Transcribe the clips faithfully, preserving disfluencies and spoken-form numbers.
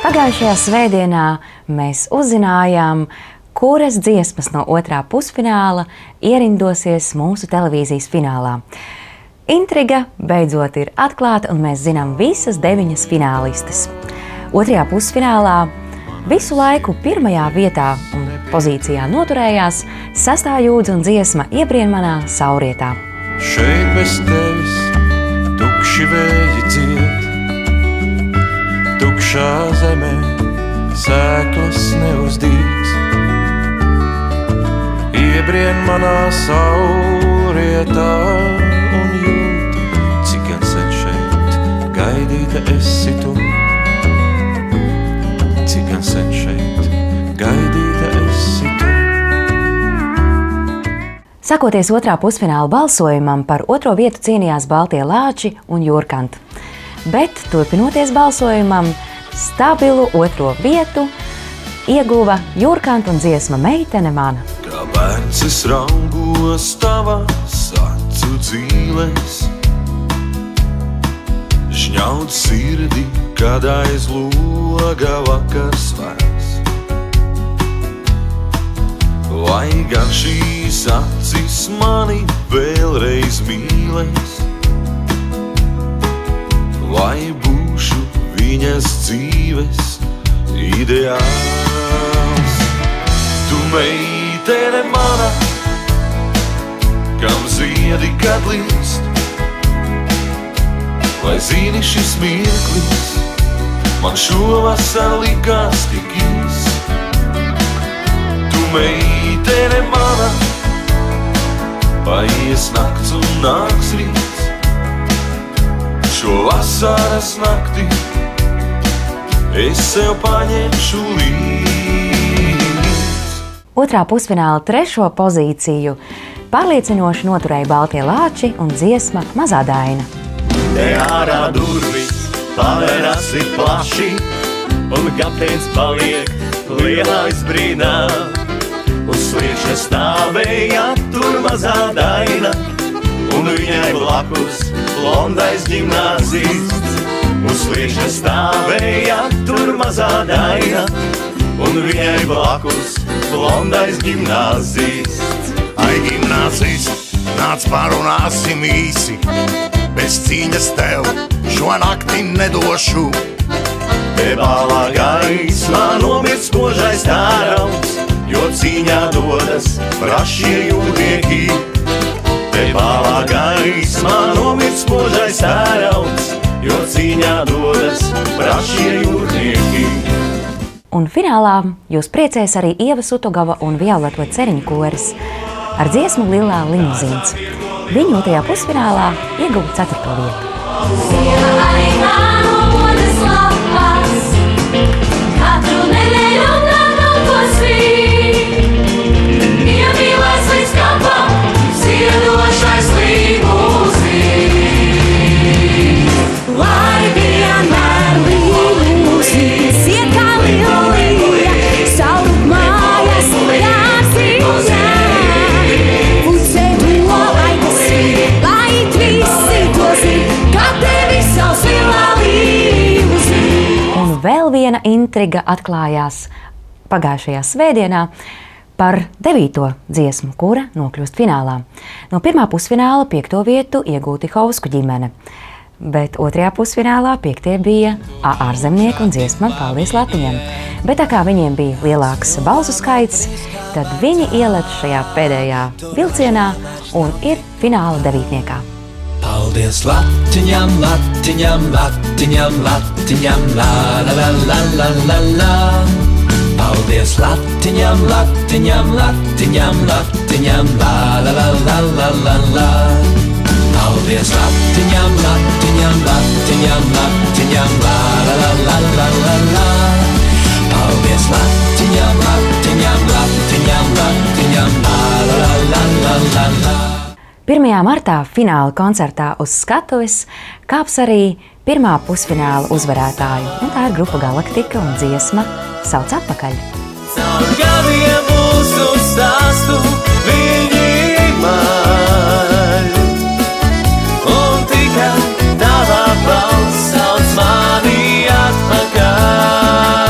Pagājušajā svētdienā mēs uzzinājām, kuras dziesmas no otrā pusfināla ierindosies mūsu televīzijas finālā. Intriga beidzot ir atklāta, un mēs zinām visas deviņas finālistes. Otrajā pusfinālā visu laiku pirmajā vietā un pozīcijā noturējās Sastā jūdze un dziesma Iebrien manā saulrietā. Šeit bez tevis tukši vēji dzied, tukšā zemē sēklas neuzdīgs. Iebrien manā saulrietā un jūt, cik gan sen šeit gaidīta esi tu. Cik gan sen šeit gaidīta esi tu. Sakoties otrā pusfināla balsojumam, par otro vietu cīnījās Baltie lāči un Jūrkanta. Bet, turpinoties balsojumam, stabilu otro vietu ieguva Jūrkanta un dziesma Meitene mana. Kā bērns es raugos tavās acu dzīles, žņaud sirdi, kad aiz loga vakars vēs. Vai gan šīs acis mani vēlreiz mīlēs, vai būšu viņas dzīves ideāls. Tu meitene mana, kam ziedi kad līst, vai zini šis mirklis, man šovasar likās tik īs. Tu meitene mana, paies nakts un nāks rīts, šo vasaras nakti es sev paņemšu līdz. Otrā pusfināla trešo pozīciju pārliecinoši noturēja Baltie lāči un dziesma Mazā daina. Te ārā durvis paveras ir plaši, un kapteins paliek lielais brīnā. Uz sliekšņa stāvēja tur mazā daina, un viņai blakus blondais ģimnāzists. Uz sliekšņa stāvēja tur mazā daina, un viņai blakus blondais ģimnāzists. Ai, gimnāzists, nāc parunāsim īsi, bez cīņas tev šo nakti nedošu. Te balā gaismā nomirst spožais tērauds, jo cīņā dodas brašie jūrnieki. Te balā gaismā nomirst spožais tērauds, jo cīņā dodas brašie jūrnieki. Un finālā jūs priecēs arī Ieva Sutogava un Violeto Ceriņu koris ar dziesmu Lilā limuzīns. Viņi otrajā pusfinālā ieguva ceturto vietu. Vēl viena intriga atklājās pagājušajā svētdienā par devīto dziesmu, kura nokļūst finālā. No pirmā pusfināla piekto vietu iegūti Hausku ģimene, bet otrajā pusfinālā piektie bija ārzemnieki un dziesma Paldies Latviņam. Bet tā kā viņiem bija lielāks balsu skaits, tad viņi ielec šajā pēdējā vilcienā un ir fināla devītniekā. Paldies Latviņam, Latviņam, Latviņam, Latviņam, la la la la la la la. Paldies Latviņam, Latviņam, Latviņam, Latviņam, la la la la la la la. Paldies Latviņam, Latviņam, Latviņam, Latviņam, la la la la la la la. Paldies Latviņam, Latviņam, Latviņam, Latviņam, la la la la la la. pirmajā martā fināla koncertā uz skatuves kāps arī pirmā pusfināla uzvarētāju, un tā ir grupa Galaktika un dziesma Sauc atpakaļ. Caur gadiem mūsu stāstu viņi maļ, un tikai tavā balss sauc mani atpakaļ.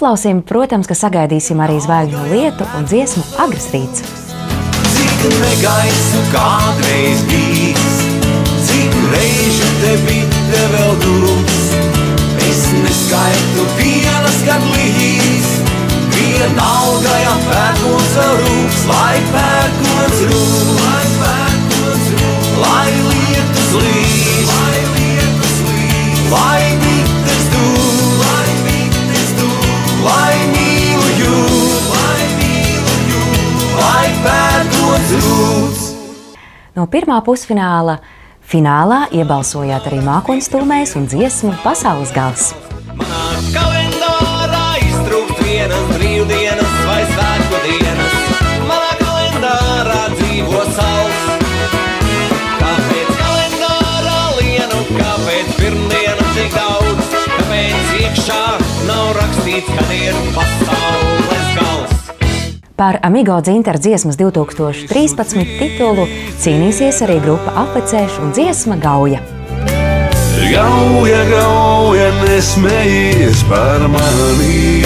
aplausiem, protams, ka sagaidīsim arī Zvaigžņu lietu un dziesmu Agrs rīts. Cik negaisu kādreiz bijis, cik reižu te bite vēl dūms. Es neskaitu vienas, kad līs, vienalga, ja pērkons vēl rūks, lai pērkons rūk, lai pērkons rūk, lai lietus līs, lai lietus līs, lai mites dūk, lai mites dūk, lai mīlu jūs, lai mīlu jūs, lai pērkons rūks. No pirmā pusfināla finālā iebalsojāt arī mākoņu stūmējs un dziesmu Pasaules gals. Manā kalendārā iztrūkst vienas brīvdienas vai svētku dienas. Manā kalendārā dzīvo saules. Kāpēc kalendārā lienu, kāpēc pirmdienu tik daudz? Kāpēc iekšā nav rakstīts, kad ir pasaules gals? Par Amigo Dzintara dziesmas divi tūkstoši trīspadsmit titulu cīnīsies arī grupa Apvecēš un dziesma Gauja. Gauja, gauja, nesmējies par mani,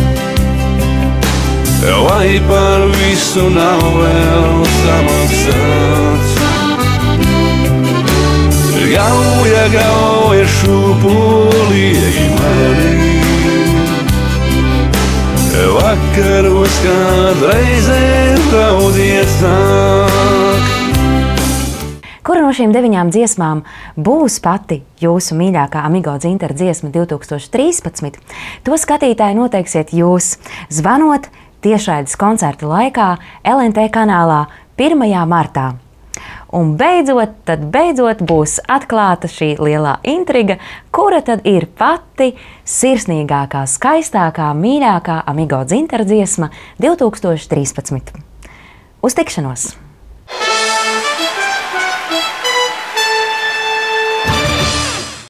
vai par visu nav vēl samaksāts. Gauja, gauja, šūpulieji mani, vakaros kādreizē draudies nāk. Kura no šīm deviņām dziesmām būs pati jūsu mīļākā Amigo Dzintara dziesma divi tūkstoši trīspadsmit? To skatītāji noteiksiet jūs, zvanot tiešraides koncerta laikā L N T kanālā pirmajā martā. Un beidzot, tad beidzot būs atklāta šī lielā intriga, kura tad ir pati sirsnīgākā, skaistākā, mīļākā Amigo Dzintara dziesma divi tūkstoši trīspadsmit. Uz tikšanos!